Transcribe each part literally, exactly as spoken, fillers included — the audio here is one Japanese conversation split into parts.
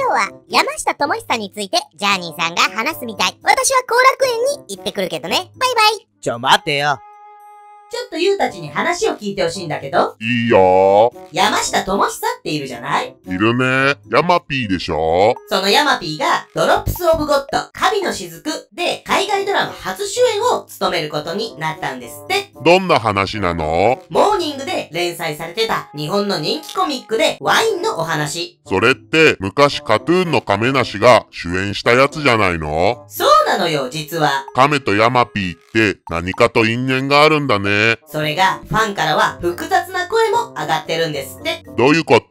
日は山下智久についてジャーニーさんが話すみたい。私は後楽園に行ってくるけどね。バイバイ。 ちょ待てよ。 ちょっとゆうたちに話を聞いてほしいんだけど。 いいよー。 山下智久っているじゃない？ いるね。ヤマピーでしょ？ そのヤマピーがドロップスオブゴッド神の雫で海外ドラマ初主演を務めることになったんですって。 どんな話なの？ モーニングで連載されてた日本の人気コミックでワインのお話。 それって昔カトゥーンの亀梨が主演したやつじゃないの？ そうなのよ、実は。 亀とヤマピーって何かと因縁があるんだね。 それがファンからは複雑な声も上がってるんですって。 どういうこと？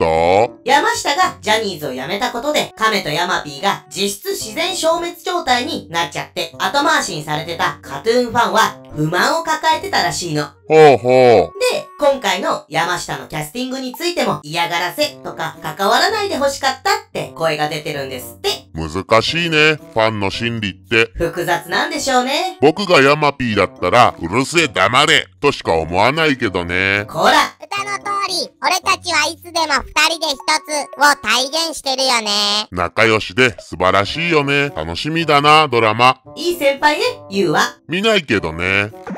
山下がジャニーズを辞めたことで亀とヤマピーが実質自然消滅状態になっちゃって後回しにされてたカトゥーンファンは不満を抱えてたらしいの。 ほうほう。 で、今回の山下のキャスティングについても嫌がらせとか関わらないで欲しかったって声が出てるんですって。 難しいね、ファンの心理って。 複雑なんでしょうね。 僕がヤマピーだったら、うるせえ黙れとしか思わないけどね。 こら、 歌の通り、俺たちはいつでも二人で一つを体現してるよね。 仲良しで素晴らしいよね。楽しみだな、ドラマ。 いい先輩ね、ゆうは。 見ないけどね。